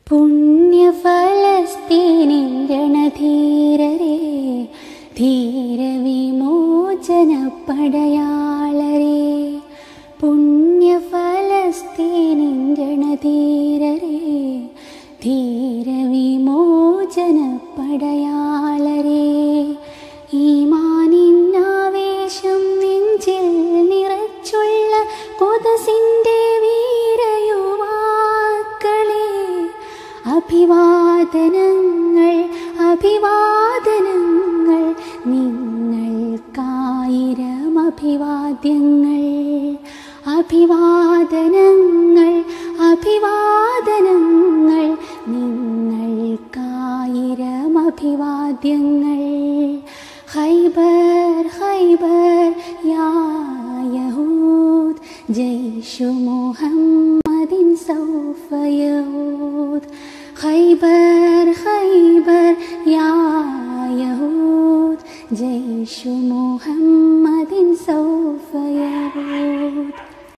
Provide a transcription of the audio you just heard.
പുണ്യ ഫലസ്തീനിൻ രണധീരരേ, ധീരവിമോചന പടയാളരേ. പുണ്യ ഫലസ്തീനിൻ രണധീരരേ, ധീരവിമോചന പടയാളരേ. ഈമാനിന്നാവേശം നെഞ്ചിൽ നിറച്ചുള്ള ഖുദ്സിന്റെ വീരയുവാക്കളെ, അഭിവാദനങ്ങൾ അഭിവാദനങ്ങൾ, നിങ്ങൾക്കായിരം അഭിവാദ്യങ്ങൾ. അഭിവാദനങ്ങൾ അഭിവാദനങ്ങൾ, നിങ്ങൾക്കായിരം അഭിവാദ്യങ്ങൾ. ഖൈബർ ഖൈബർ യാ യഹൂദ്, ജയ്ഷു മുഹമ്മദിൻ സൗഫ യഊദ്. ഖൈബർ ഖൈബർ യാ യഹൂദ്, ജയ്ഷു മുഹമ്മദിൻ സൗഫ യഊദ്.